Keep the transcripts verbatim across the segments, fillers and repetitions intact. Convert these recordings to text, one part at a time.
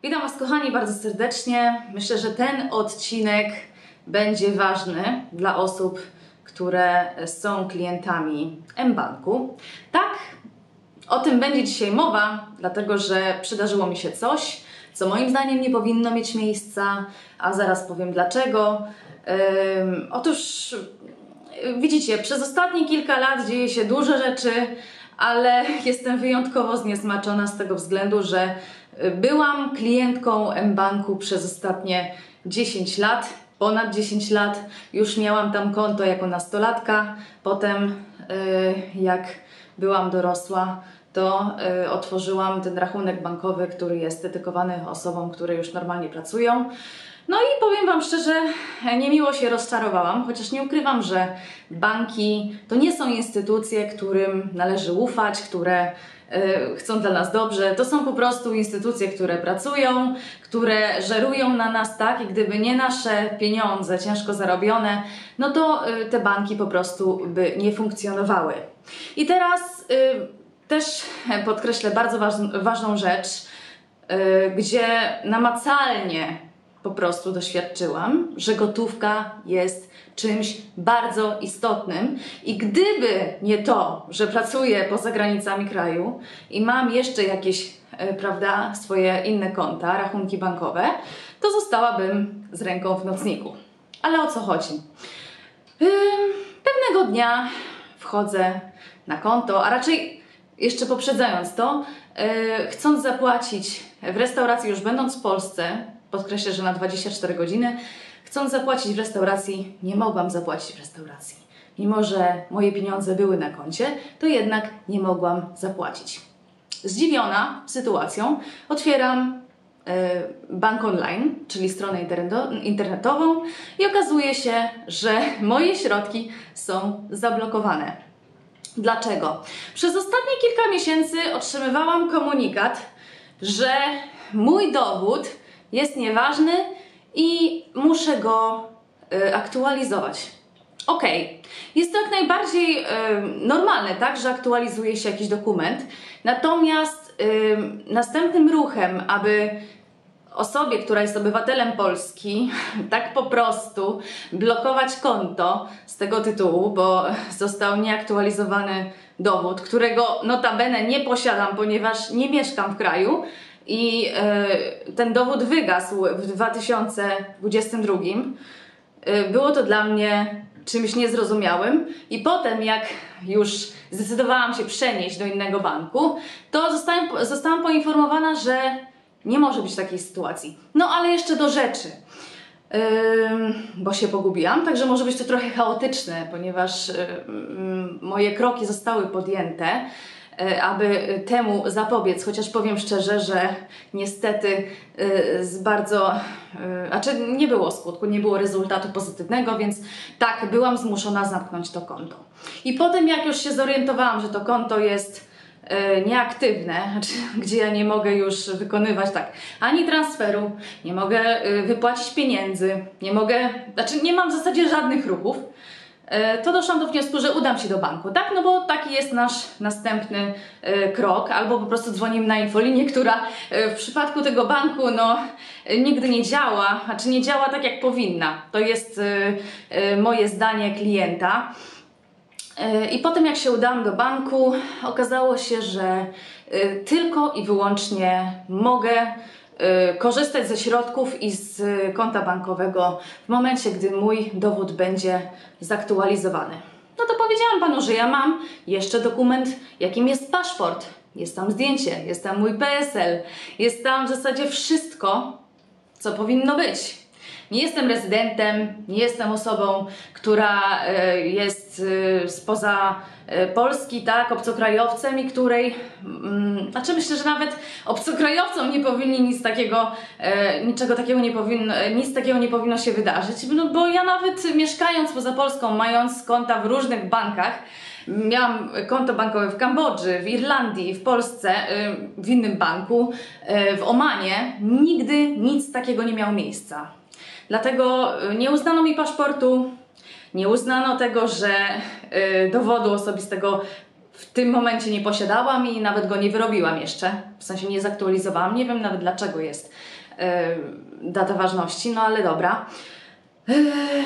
Witam Was, kochani, bardzo serdecznie. Myślę, że ten odcinek będzie ważny dla osób, które są klientami mBanku. Tak, o tym będzie dzisiaj mowa, dlatego że przydarzyło mi się coś, co moim zdaniem nie powinno mieć miejsca, a zaraz powiem dlaczego. Ym, otóż widzicie, przez ostatnie kilka lat dzieje się dużo rzeczy, ale jestem wyjątkowo zniesmaczona z tego względu, że byłam klientką mBanku przez ostatnie dziesięć lat, ponad dziesięć lat. Już miałam tam konto jako nastolatka. Potem yy, jak byłam dorosła, to yy, otworzyłam ten rachunek bankowy, który jest dedykowany osobom, które już normalnie pracują. No i powiem Wam szczerze, niemiło się rozczarowałam, chociaż nie ukrywam, że banki to nie są instytucje, którym należy ufać, które y, chcą dla nas dobrze. To są po prostu instytucje, które pracują, które żerują na nas, tak? I gdyby nie nasze pieniądze ciężko zarobione, no to y, te banki po prostu by nie funkcjonowały. I teraz y, też podkreślę bardzo waż, ważną rzecz, y, gdzie namacalnie po prostu doświadczyłam, że gotówka jest czymś bardzo istotnym i gdyby nie to, że pracuję poza granicami kraju i mam jeszcze jakieś, e, prawda, swoje inne konta, rachunki bankowe, to zostałabym z ręką w nocniku. Ale o co chodzi? Yy, pewnego dnia wchodzę na konto, a raczej jeszcze poprzedzając to, yy, chcąc zapłacić w restauracji, już będąc w Polsce, podkreślę, że na dwadzieścia cztery godziny, chcąc zapłacić w restauracji, nie mogłam zapłacić w restauracji. Mimo że moje pieniądze były na koncie, to jednak nie mogłam zapłacić. Zdziwiona sytuacją, otwieram y, bank online, czyli stronę internetową i okazuje się, że moje środki są zablokowane. Dlaczego? Przez ostatnie kilka miesięcy otrzymywałam komunikat, że mój dowód jest nieważny i muszę go y, aktualizować. Ok, jest to jak najbardziej y, normalne, tak, że aktualizuje się jakiś dokument, natomiast y, następnym ruchem, aby osobie, która jest obywatelem Polski, tak po prostu blokować konto z tego tytułu, bo został nieaktualizowany dowód, którego notabene nie posiadam, ponieważ nie mieszkam w kraju, i y, ten dowód wygasł w dwa tysiące dwudziestym drugim. Y, było to dla mnie czymś niezrozumiałym i potem jak już zdecydowałam się przenieść do innego banku, to zostałam, zostałam poinformowana, że nie może być takiej sytuacji. No ale jeszcze do rzeczy, yy, bo się pogubiłam, także może być to trochę chaotyczne, ponieważ yy, yy, moje kroki zostały podjęte, aby temu zapobiec, chociaż powiem szczerze, że niestety z bardzo, znaczy nie było skutku, nie było rezultatu pozytywnego, więc tak, byłam zmuszona zamknąć to konto. I potem jak już się zorientowałam, że to konto jest nieaktywne, znaczy, gdzie ja nie mogę już wykonywać tak ani transferu, nie mogę wypłacić pieniędzy, nie mogę, znaczy nie mam w zasadzie żadnych ruchów, to doszłam do wniosku, że udam się do banku, tak? No bo taki jest nasz następny y, krok, albo po prostu dzwonimy na infolinię, która y, w przypadku tego banku no y, nigdy nie działa, znaczy nie działa tak jak powinna. To jest y, y, moje zdanie klienta. Y, I potem jak się udałam do banku, okazało się, że y, tylko i wyłącznie mogę korzystać ze środków i z konta bankowego w momencie, gdy mój dowód będzie zaktualizowany. No to powiedziałam Panu, że ja mam jeszcze dokument, jakim jest paszport. Jest tam zdjęcie, jest tam mój P S L, jest tam w zasadzie wszystko, co powinno być. Nie jestem rezydentem, nie jestem osobą, która jest spoza Polski, tak, obcokrajowcem i której, mm, znaczy myślę, że nawet obcokrajowcom nie powinni nic takiego, e, niczego takiego nie powinno, nic takiego nie powinno się wydarzyć, no, bo ja nawet mieszkając poza Polską, mając konta w różnych bankach, miałam konto bankowe w Kambodży, w Irlandii, w Polsce, w innym banku, w Omanie, nigdy nic takiego nie miało miejsca. Dlatego nie uznano mi paszportu, nie uznano tego, że y, dowodu osobistego w w tym momencie nie posiadałam i nawet go nie wyrobiłam jeszcze, w sensie nie zaktualizowałam, nie wiem nawet dlaczego jest yy, data ważności, no ale dobra. Yy,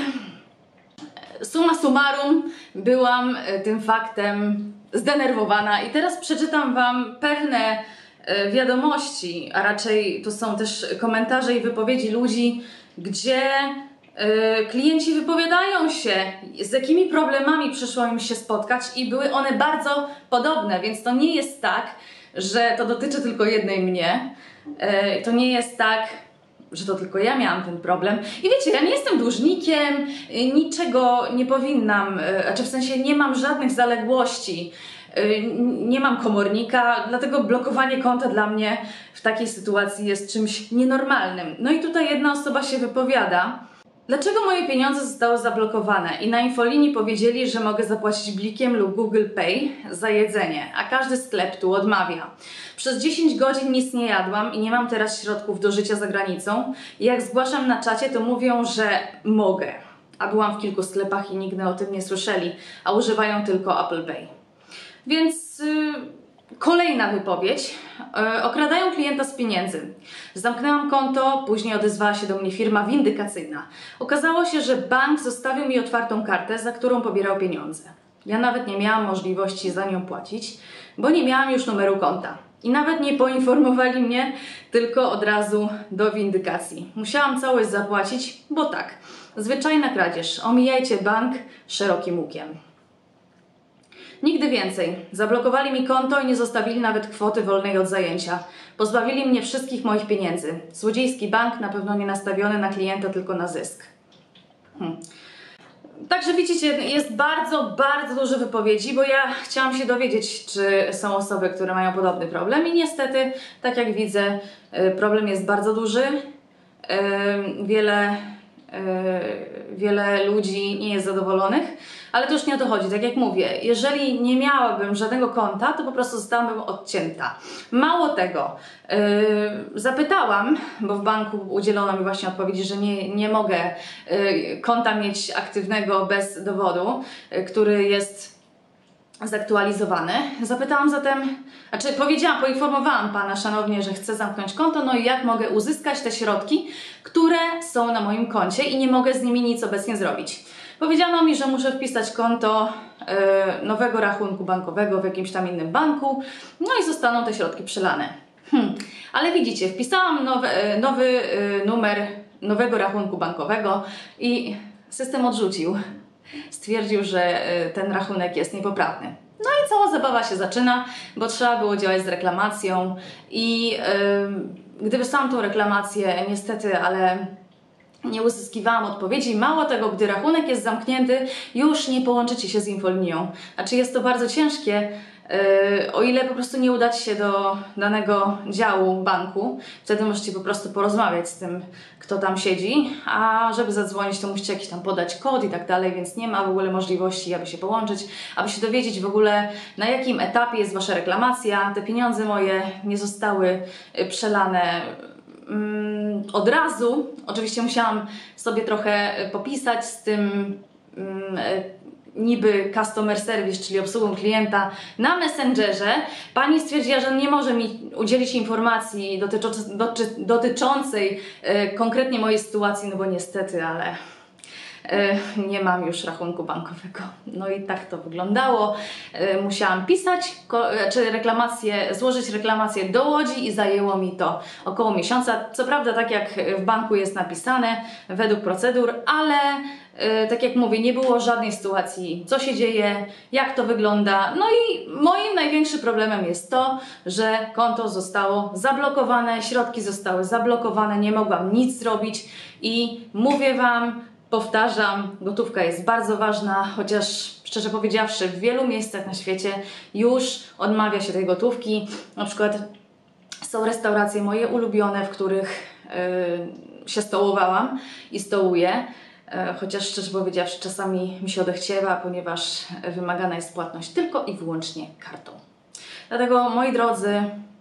summa summarum, byłam tym faktem zdenerwowana i teraz przeczytam Wam pewne yy, wiadomości, a raczej to są też komentarze i wypowiedzi ludzi, gdzie Yy, klienci wypowiadają się, z jakimi problemami przyszło im się spotkać i były one bardzo podobne, więc to nie jest tak, że to dotyczy tylko jednej mnie, yy, to nie jest tak, że to tylko ja miałam ten problem. I wiecie, ja nie jestem dłużnikiem, yy, niczego nie powinnam, yy, znaczy w sensie nie mam żadnych zaległości, yy, nie mam komornika, dlatego blokowanie konta dla mnie w takiej sytuacji jest czymś nienormalnym. No i tutaj jedna osoba się wypowiada, dlaczego moje pieniądze zostały zablokowane i na infolinii powiedzieli, że mogę zapłacić blikiem lub Google Pay za jedzenie, a każdy sklep tu odmawia. Przez dziesięć godzin nic nie jadłam i nie mam teraz środków do życia za granicą i jak zgłaszam na czacie, to mówią, że mogę, a byłam w kilku sklepach i nigdy o tym nie słyszeli, a używają tylko Apple Pay. Więc yy, kolejna wypowiedź. Yy, okradają klienta z pieniędzy. Zamknęłam konto, później odezwała się do mnie firma windykacyjna. Okazało się, że bank zostawił mi otwartą kartę, za którą pobierał pieniądze. Ja nawet nie miałam możliwości za nią płacić, bo nie miałam już numeru konta. I nawet nie poinformowali mnie, tylko od razu do windykacji. Musiałam całość zapłacić, bo tak, zwyczajna kradzież. Omijajcie bank szerokim łukiem. Nigdy więcej. Zablokowali mi konto i nie zostawili nawet kwoty wolnej od zajęcia. Pozbawili mnie wszystkich moich pieniędzy. Złodziejski bank, na pewno nie nastawiony na klienta, tylko na zysk. Hmm. Także widzicie, jest bardzo, bardzo dużo wypowiedzi, bo ja chciałam się dowiedzieć, czy są osoby, które mają podobny problem i niestety, tak jak widzę, problem jest bardzo duży. Wiele, wiele ludzi nie jest zadowolonych, ale to już nie o to chodzi. Tak jak mówię, jeżeli nie miałabym żadnego konta, to po prostu zostałabym odcięta. Mało tego, yy, zapytałam, bo w banku udzielono mi właśnie odpowiedzi, że nie, nie mogę yy, konta mieć aktywnego bez dowodu, yy, który jest zaktualizowany. Zapytałam zatem, znaczy powiedziałam, poinformowałam Pana szanownie, że chcę zamknąć konto, no i jak mogę uzyskać te środki, które są na moim koncie i nie mogę z nimi nic obecnie zrobić. Powiedziano mi, że muszę wpisać konto y, nowego rachunku bankowego w jakimś tam innym banku, no i zostaną te środki przelane. Hmm. Ale widzicie, wpisałam nowy, nowy y, numer nowego rachunku bankowego i system odrzucił. Stwierdził, że y, ten rachunek jest niepoprawny. No i cała zabawa się zaczyna, bo trzeba było działać z reklamacją i y, gdy wysłałam tą reklamację, niestety, ale nie uzyskiwałam odpowiedzi. Mało tego, gdy rachunek jest zamknięty, już nie połączycie się z infolinią. Znaczy jest to bardzo ciężkie, yy, o ile po prostu nie udacie się do danego działu banku. Wtedy możecie po prostu porozmawiać z tym, kto tam siedzi, a żeby zadzwonić, to musicie jakiś tam podać kod i tak dalej, więc nie ma w ogóle możliwości, aby się połączyć, aby się dowiedzieć w ogóle, na jakim etapie jest Wasza reklamacja. Te pieniądze moje nie zostały przelane od razu. Oczywiście musiałam sobie trochę popisać z tym um, niby customer service, czyli obsługą klienta na Messengerze. Pani stwierdziła, że nie może mi udzielić informacji dotyczącej, doty, dotyczącej e, konkretnie mojej sytuacji, no bo niestety, ale e, nie mam już rachunku bankowego. No i tak to wyglądało. E, musiałam pisać, ko, czy reklamację, złożyć reklamację do Łodzi i zajęło mi to około miesiąca. Co prawda, tak jak w banku jest napisane, według procedur, ale e, tak jak mówię, nie było żadnej sytuacji, co się dzieje, jak to wygląda. No i moim największym problemem jest to, że konto zostało zablokowane, środki zostały zablokowane, nie mogłam nic zrobić i mówię Wam, powtarzam, gotówka jest bardzo ważna, chociaż szczerze powiedziawszy w wielu miejscach na świecie już odmawia się tej gotówki. Na przykład są restauracje moje ulubione, w których yy, się stołowałam i stołuję, yy, chociaż szczerze powiedziawszy czasami mi się odechciewa, ponieważ wymagana jest płatność tylko i wyłącznie kartą. Dlatego, moi drodzy,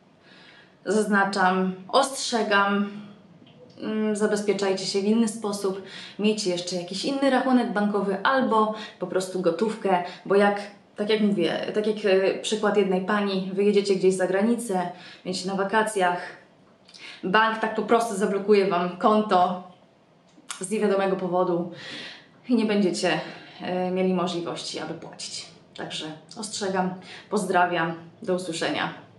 zaznaczam, ostrzegam, zabezpieczajcie się w inny sposób, miejcie jeszcze jakiś inny rachunek bankowy albo po prostu gotówkę, bo jak tak jak mówię, tak jak e, przykład jednej pani, wyjedziecie gdzieś za granicę, będziecie na wakacjach, bank tak po prostu zablokuje Wam konto z niewiadomego powodu i nie będziecie e, mieli możliwości, aby płacić. Także ostrzegam, pozdrawiam, do usłyszenia.